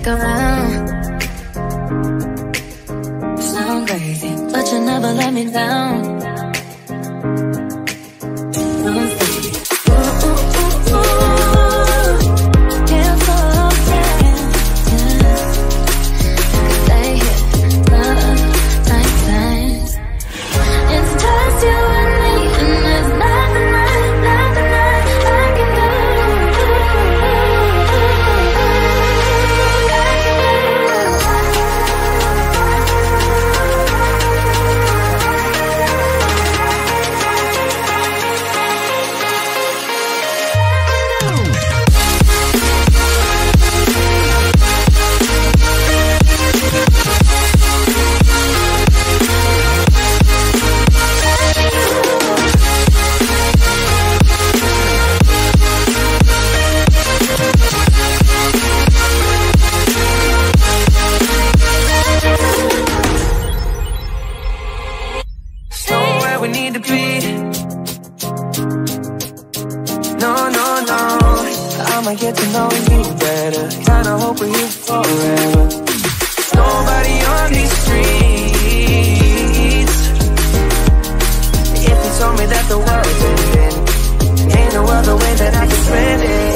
stick around. Sound crazy, but you never let me down. We need to be. No, no, no, I'ma get to know you better. Kinda hope we're here forever. Nobody on these streets. If you told me that the world's ending, ain't no other way that I can spend it.